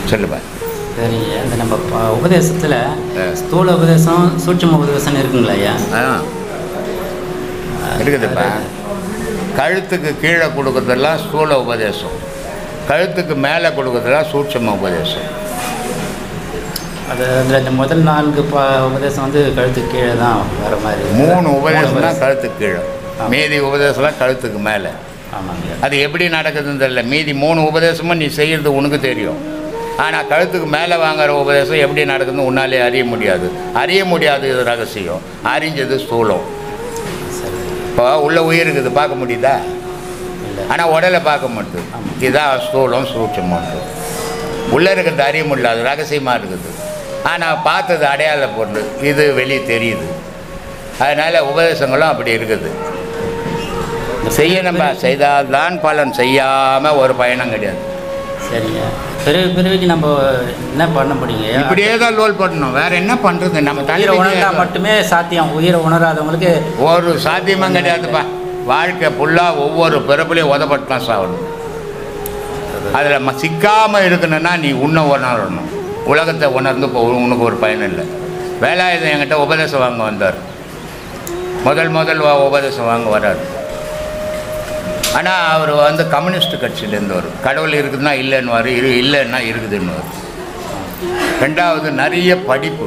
சொல்லுப்பா. சரி, அந்த நம்ம உபதேசத்தில் ஸ்தூல உபதேசம் சூட்சும உபதேசம் இருக்குங்களா ஐயா? இருக்குதுப்பா. கழுத்துக்கு கீழே கொடுக்குறதெல்லாம் ஸ்தூல உபதேசம், கழுத்துக்கு மேலே கொடுக்குறதெல்லாம் சூட்சும உபதேசம். அது அதில் இந்த முதல் 4 உபதேசம் வந்து கழுத்துக்கு கீழே தான் வர மாதிரி. 3 உபதேசம் தான் கழுத்துக்கு கீழே, மீதி உபதேசம்லாம் கழுத்துக்கு மேலே. ஆமாங்க. அது எப்படி நடக்குதுன்னு தெரியல. மீதி 3 உபதேசமும் நீ செய்கிறது உனக்கு தெரியும். ஆனால் கழுத்துக்கு மேலே வாங்குகிற உபதேசம் எப்படி நடக்குதுன்னு உன்னாலே அறிய முடியாது. இது ரகசியம். அறிஞ்சது ஸ்தூலம். இப்போ உள்ள உயிர் இருக்குது, பார்க்க முடியுதா? ஆனால் உடலை பார்க்க மாட்டுது. இதுதான் ஸ்தூலம் சூட்சமாக இருக்குது. உள்ளே இருக்கிறது அறிய முடியல, அது ரகசியமாக இருக்குது. ஆனால் பார்த்தது அடையாள பொருள், இது வெளியே தெரியுது. அதனால் உபதேசங்களும் அப்படி இருக்குது. செய்யணும்பா, செய்தால்தான் பலன், செய்யாமல் ஒரு பயணம் கிடையாது. சரிங்க. பிறவிக்கு நம்ம என்ன பண்ண முடியுங்க? இப்படியே தான் லோல் பண்ணணும், வேற என்ன பண்ணுறது? நம்ம உயிரை உணர்ந்தா மட்டுமே சாத்தியம். உயிரை உணராதவங்களுக்கு ஒரு சாத்தியமும் கிடையாதுப்பா. வாழ்க்கை ஃபுல்லாக ஒவ்வொரு பிறப்புலையும் உதப்பட்டுலாம் சாகணும். அதில் சிக்காமல் இருக்கணும்னா நீ உணரணும். உலகத்தை உணர்ந்து உனக்கு ஒரு பயன் இல்லை. வேலாயுதம் என்கிட்ட உபதேசம் வாங்க வந்தார். முதல் உபதேசம் வாங்க வராரு. ஆனால் அவர் வந்து கம்யூனிஸ்ட் கட்சியிலேருந்து வரும். கடவுள் இருக்குதுன்னா இல்லைன்னு இல்லைன்னா இருக்குதுன்னு வரும். ரெண்டாவது நிறைய படிப்பு.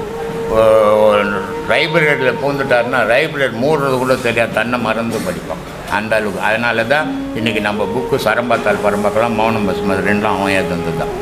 லைப்ரரியில் பூந்துட்டாருன்னா லைப்ரரி மூடுறது கூட தெரியாது, தன்னை மறந்து படிப்பான் அந்த அளவுக்கு. அதனால தான் இன்றைக்கி நம்ம புக்கு சரம்பாத்தால் பரம்பாக்கெல்லாம் மௌனம் பசுமது 2 அவன் ஏற்றது தான்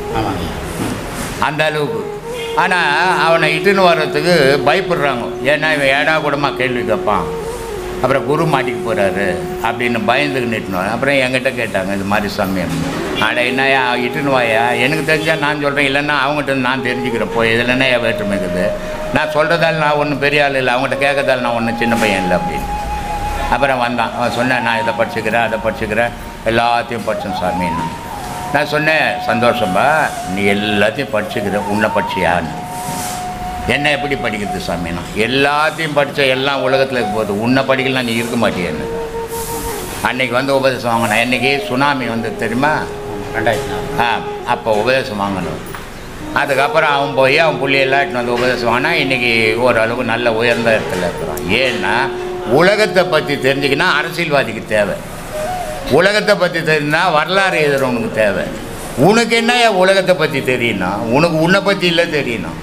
அந்த அளவுக்கு. ஆனால் அவனை இட்டுன்னு வர்றதுக்கு பயப்படுறாங்க. ஏன்னா இவன் ஏடா கூடமாக கேள்வி கேட்பான், அப்புறம் குரு மாட்டிக்கு போகிறாரு அப்படின்னு பயந்துக்கு நிட்டுனோம். அப்புறம் என்கிட்ட கேட்டாங்க, இது மாதிரி சமயம் அட என்னையா இட்டுன்னு வாயா, எனக்கு தெரிஞ்சால் நான் சொல்கிறேன், இல்லைன்னா அவங்ககிட்ட நான் தெரிஞ்சுக்கிறேன். போய் இதில் என்ன வேற்றுமை இருக்குது? நான் சொல்கிறதால நான் ஒன்றும் பெரிய ஆள் இல்லை, அவங்ககிட்ட கேட்கறதால நான் ஒன்றும் சின்ன பையன் இல்லை அப்படின்னு. அப்புறம் வந்தான். அவன் சொன்னேன், நான் இதை படிச்சுக்கிறேன் அதை படிச்சுக்கிறேன், எல்லாத்தையும் படித்தேன் சாமின்னு. நான் சொன்னேன், சந்தோஷம்பா, நீ எல்லாத்தையும் படிச்சுக்கிற, உன்னை படிச்சியான்னு. என்ன எப்படி படிக்கிறது சாமினா? எல்லாத்தையும் படித்த எல்லாம் உலகத்தில் இருக்க போகுது, உன்னை படிக்கலாம் நீ இருக்க மாட்டியன்னு. அன்றைக்கி வந்து உபதேசம் வாங்கினேன். என்றைக்கு சுனாமி வந்து தெரியுமா? 2004. அப்போ உபதேசம் வாங்கணும். அதுக்கப்புறம் அவன் போய் அவன் புள்ளியெல்லாம் இட்டு வந்து உபதேசம் வாங்கினா இன்றைக்கி ஓரளவுக்கு நல்ல உயர்ந்த இடத்துல இருக்கிறான். ஏன்னா உலகத்தை பற்றி தெரிஞ்சுக்கினா அரசியல்வாதிக்கு தேவை, உலகத்தை பற்றி தெரிஞ்சுனா வரலாறு எழுதுறவனுக்கு தேவை. உனக்கு என்ன உலகத்தை பற்றி தெரியணும்? உனக்கு உன்னை பற்றி இல்லை தெரியணும்.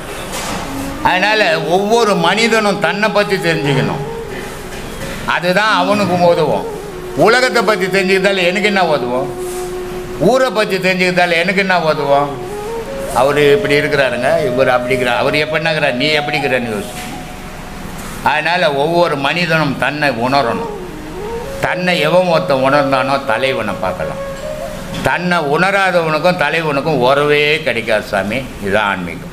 அதனால் ஒவ்வொரு மனிதனும் தன்னை பற்றி தெரிஞ்சுக்கணும், அதுதான் அவனுக்கு உதவும். உலகத்தை பற்றி தெரிஞ்சுக்கிறதால எனக்கு என்ன உதவும்? ஊரை பற்றி தெரிஞ்சுக்கிறதால எனக்கு என்ன உதவும்? அவர் இப்படி இருக்கிறாருங்க, இவர் அப்படிங்கிறார், அவர் எப்படின்னாங்கிறார், நீ எப்படிங்கிறன்னு யோசி. அதனால் ஒவ்வொரு மனிதனும் தன்னை உணரணும். தன்னை எவன் ஒருத்தன் உணர்ந்தானோ தலைவனை பார்க்கலாம். தன்னை உணராதவனுக்கும் தலைவனுக்கும் உறவே கிடைக்காது சாமி. இதுதான் ஆன்மீகம்.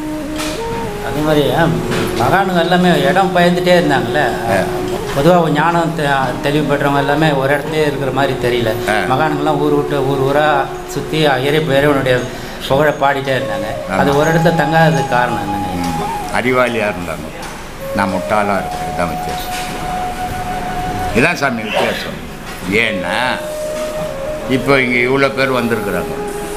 அதே மாதிரி மகானுங்க எல்லாமே இடம் பயந்துகிட்டே இருந்தாங்கல்ல. பொதுவாக ஞானம் தெளிவு பெற்றவங்க எல்லாமே ஒரு இடத்துல இருக்கிற மாதிரி தெரியல. மகானுங்கள்லாம் ஊர் விட்டு ஊராக சுற்றி இறைவனுடைய புகழை பாடிட்டே இருந்தாங்க. அது ஒரு இடத்துல தங்காததுக்கு காரணம் என்னங்க? அறிவாளியாக இருந்தாங்க, நான் முட்டாளாக இருக்கேன். இதுதான் வித்தியாசம். இதுதான் சாமி வித்தியாசம். ஏன்னா இப்போ இங்கே இவ்வளோ பேர் வந்திருக்கிறாங்க.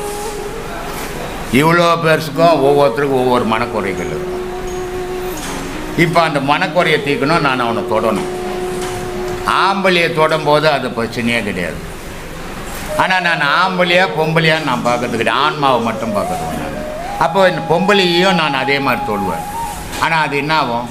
இவ்வளோ பேருக்கும் ஒவ்வொருத்தருக்கும் ஒவ்வொரு மனக்குறைகள் இருக்கும். இப்போ அந்த மனக்குறையை தீர்க்கணும், நான் அவனை தொடணும். ஆம்பளியை தொடும்போது அது பிரச்சனையே கிடையாது. ஆனால் நான் ஆம்பளியா பொம்பளையான்னு நான் பார்க்கறது கிடையாது, ஆன்மாவை மட்டும் பார்க்கறது. நான் அப்போ இந்த பொம்பளையையும் நான் அதே மாதிரி தொடுவேன். ஆனால் அது என்ன ஆகும்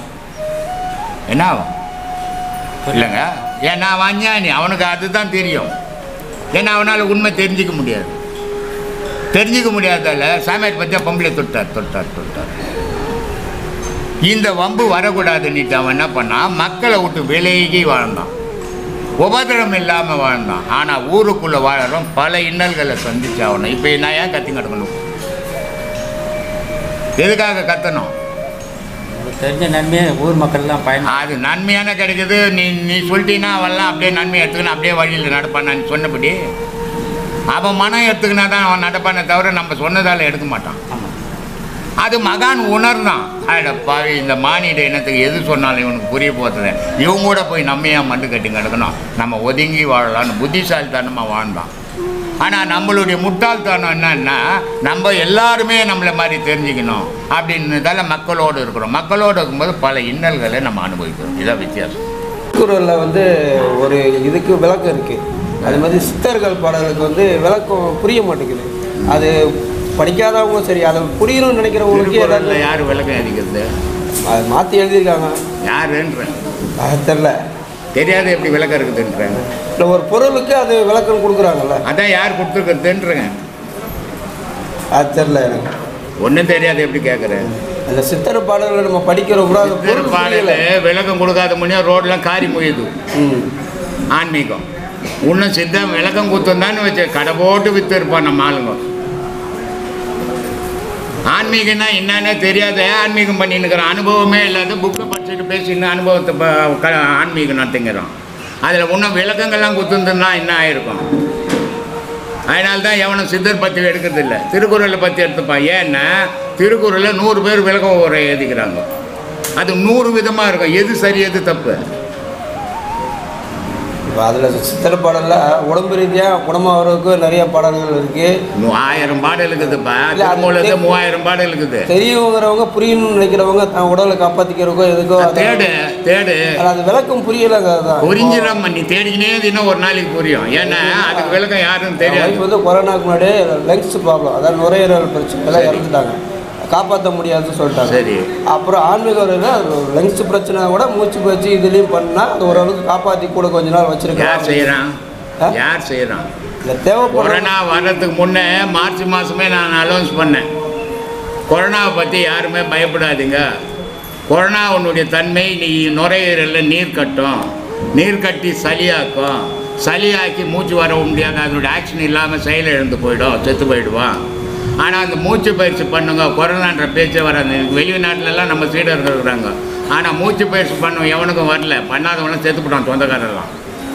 இல்லைங்க? ஏன்னா அவன் அஞ்ஞானி, அவனுக்கு அதுதான் தெரியும். ஏன்னா அவனால் உண்மை தெரிஞ்சிக்க முடியாதால சாமியார் பற்றியா பொம்பளை தொட்டார். இந்த வம்பு வரக்கூடாதுன்னுட்டு அவன் என்ன பண்ணான், மக்களை விட்டு விலகி வாழ்ந்தான், உபதிரம் இல்லாமல் வாழ்ந்தான். ஆனால் ஊருக்குள்ளே வாழறோம் பல இன்னல்களை சந்திச்சு ஆகணும். இப்போ நான் ஏன் கத்தி கிடக்கணும்? எதுக்காக கத்தணும்? தெரிஞ்ச நன்மையை ஊர் மக்கள்லாம் அது நன்மையான கிடைக்குது. நீ சொல்லிட்டீங்கன்னா அவெல்லாம் அப்படியே நன்மையை எடுத்துக்கணும், அப்படியே வழியில் நடப்பான். நான் சொன்னபடி அவன் மனம் எடுத்துக்கினா தான் அவன் நடப்பானே தவிர நம்ம சொன்னதால் எடுக்க மாட்டான். அது மகான் உணர்ந்தான். பாவி, இந்த மானிட இனத்துக்கு எது சொன்னாலும் இவனுக்கு புரிய போகிறது, இவங்க கூட போய் நம்மையா மண்டு கட்டி கிடக்கணும், நம்ம ஒதுங்கி வாழலான்னு புத்திசாலித்தனமாக வாழ்ந்தான். ஆனால் நம்மளுடைய முட்டாள்தனம் என்னன்னா நம்ம எல்லாருமே நம்மளை மாதிரி தெரிஞ்சுக்கணும் அப்படின்றதால மக்களோடு இருக்கிறோம். மக்களோடு இருக்கும்போது பல இன்னல்களை நம்ம அனுபவிக்கிறோம். இதான் வித்தியாசம். திருக்குறளில் வந்து ஒரு இதுக்கு விளக்கம் இருக்குது. அது மாதிரி சித்தர்கள் பாடலுக்கு வந்து விளக்கம் புரிய மாட்டேங்குது. அது படிக்காதவங்க சரி, அதை புரியணும்னு நினைக்கிறவங்களுக்கு ஏதாவது யார் விளக்கம் எழுதிக்கிறது? அதை மாற்றி எழுதியிருக்காங்க. யாருன்றேன் அது தெரில, தெரியாது. எப்படி விளக்கம் இருக்குதுன்றேன். இல்லை, ஒரு பொருளுக்கு அது விளக்கம் கொடுக்குறாங்கல்ல, அதான் யார் கொடுத்துருக்குறதுன்றேங்க. அது தெரில எனக்கு. ஒன்றும் தெரியாது. எப்படி கேட்குறேன்? அந்த சித்தர் பாடல்களை நம்ம படிக்கிறோம். சித்தர் பாடல விளக்கம் கொடுக்காத முடியும். ரோடெலாம் காரி முயுது. ஆன்மீகம் இன்னும் சித்தம் விளக்கம் கொடுத்துருந்தான்னு வச்சு கடை போட்டு விற்று இருப்பான் நம்ம ஆளுங்க. ஆன்மீகம்னா என்னன்னே தெரியாத ஆன்மீகம் பண்ணின்னு இருக்கிறோம். அனுபவமே இல்லாத புக்கை படிச்சுட்டு பேசின்னு அனுபவத்தை ஆன்மீகம் நடத்திங்கிறோம். அதில் இன்னும் விளக்கங்கள்லாம் கொடுத்துருந்துன்னா என்ன ஆயிருக்கும்? அதனால்தான் எவனும் சித்தர் பற்றி எடுக்கிறதில்ல. திருக்குறளை பற்றி எடுத்துப்பான். ஏன்னா திருக்குறளில் 100 பேர் விளக்கம் உரை எழுதிக்கிறாங்க. அது 100 விதமாக இருக்கும். எது சரி எது தப்பு? இப்போ அதில் சித்திர பாடலில் உடம்பு ரீதியாக குணமாகறதுக்கு நிறைய பாடல்கள் இருக்குது. 1000 பாடல் இருக்குதுப்பா. திருமூலத்து 3000 பாடல் இருக்குது. தெரியவங்கிறவங்க புரியணும்னு நினைக்கிறவங்க தான் உடலை காப்பாற்றிக்கிறக்கோ எதுக்கோ தேடு அது விளக்கம் புரியலைங்க. அதுதான் புரிஞ்சிடும். நீ தேடிக்கினே இன்னும் ஒரு நாளைக்கு புரியும். ஏன்னா அதுக்கு விளக்கம் யாருன்னு தெரியாது. இப்போ வந்து கொரோனாக்கு முன்னாடி லங்ஸ் ப்ராப்ளம், அதாவது நுரையீரல் பிரச்சனை எல்லாம் இறந்துட்டாங்க, காப்பாற்ற முடியாதுன்னு சொல்லிட்டாங்க. சரி, அப்புறம் ஆன்மீக லங்ஸ் பிரச்சனை கூட மூச்சு பயிற்சி இதுலேயும் பண்ணால் அது ஓரளவுக்கு காப்பாற்றி கூட கொஞ்ச நாள் வச்சுருக்கேன். யார் செய்கிறான்? இல்லை, தேவைப்படும். கொரோனா வர்றதுக்கு முன்னே மார்ச் மாதமே நான் அனௌன்ஸ் பண்ணேன். கொரோனாவை பற்றி யாருமே பயப்படாதீங்க. கொரோனா உன்னுடைய தன்மை நீ நுரையீரலில் நீர் கட்டும், நீர் கட்டி சளியாக்கும், சளியாக்கி மூச்சு வர முடியாது. அதனுடைய ஆக்ஷன் இல்லாமல் செயல் இழந்து போயிடும், செத்து போயிடுவான். ஆனால் அந்த மூச்சு பயிற்சி பண்ணுங்க. கொரோனான்ற பேச்சே வராது. வெளிநாட்டிலலாம் நம்ம சீடர்கள் இருக்கிறாங்க. ஆனால் மூச்சு பயிற்சி பண்ணுவோம் எவனுக்கும் வரல. பண்ணாதவனும் செத்து போட்டான் சொந்தக்காரெல்லாம்.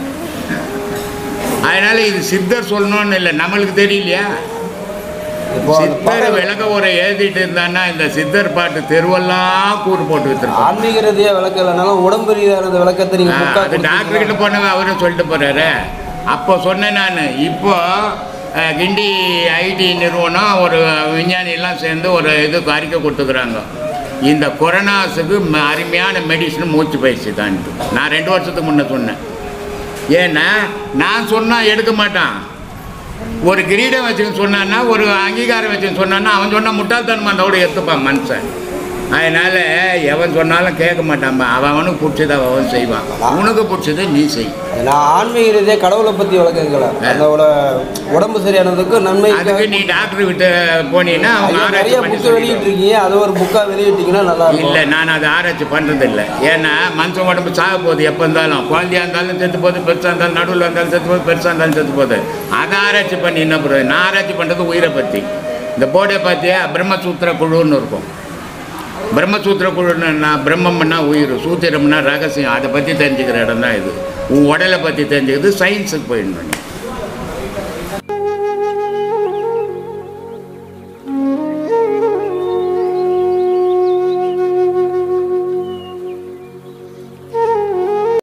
அதனால் இது சித்தர் சொல்லணும்னு இல்லை, நம்மளுக்கு தெரியலையா? சித்தர் விளக்க உரை எழுதிட்டு இருந்தான்னா இந்த சித்தர் பாட்டு தெருவெல்லாம் கூறு போட்டு வச்சிருக்கோம். ஆன்மீக ரீதியாக விளக்கம் இல்லைனாலும் உடம்பு ரீதியான விளக்கத்தை நீங்கள் டாக்டர் கிட்ட போனவங்க அவரும் சொல்லிட்டு போறாரு. அப்போ சொன்னேன் நான். இப்போ கிண்டி ஐடி நிறுவனம் ஒரு விஞ்ஞானியெல்லாம் சேர்ந்து ஒரு இதுக்கு அறிக்கை கொடுத்துக்கிறாங்க. இந்த கொரோனாஸுக்கு அருமையான மெடிசன் மூச்சு பயிற்சி தான். நான் 2 வருஷத்துக்கு முன்னே சொன்னேன். ஏன்னா நான் சொன்னால் எடுக்க மாட்டான். ஒரு கிரீடம் வச்சுன்னு சொன்னான்னா, ஒரு அங்கீகாரம் வச்சுன்னு சொன்னான்னா, அவன் சொன்னால் முட்டாள்தனமாக அதோட எடுத்துப்பான் மனுஷன். அதனால் எவன் சொன்னாலும் கேட்க மாட்டான். அவனுக்கு பிடிச்சதை அவன் செய்வான். உனக்கு பிடிச்சதை நீ செய். நான் ஆன்மீக ரீதியாக கடவுளை பற்றி விளக்குங்களா, அதோட உடம்பு சரியானதுக்கு நன்மை. அதுக்கு நீ டாக்டர் விட்டு போனீங்கன்னா அவங்க நிறைய புக்கு வெளியிட்டிருக்கீங்க, அதை ஒரு புக்காக வெளியிட்டீங்கன்னா நல்லா இருக்கும். இல்லை, நான் அதை ஆராய்ச்சி பண்ணுறதில்லை. ஏன்னா மனுஷன் உடம்பு சாக போகுது. எப்போ இருந்தாலும் குழந்தையாக இருந்தாலும் செத்து போகுது, பெருசாக இருந்தாலும் நடுவில் இருந்தாலும் செத்து போகுது, பெருசாக இருந்தாலும் செத்து போகுது. அதை ஆராய்ச்சி பண்ணி என்ன பண்ணுறது? நான் ஆராய்ச்சி பண்ணுறது உயிரை பற்றி. இந்த போர்டை பார்த்தியா பிரம்ம சூத்திரக்குழுன்னு இருக்கும். பிரம்ம சூத்திரக்குழுன்னா பிரம்மம்னா உயிர், சூத்திரம்னா ரகசியம். அதை பற்றி தெரிஞ்சுக்கிற இடம் தான் இது. உன் உடலை பற்றி தெரிஞ்சுக்கிறது சயின்ஸுக்கு போயிடணும்.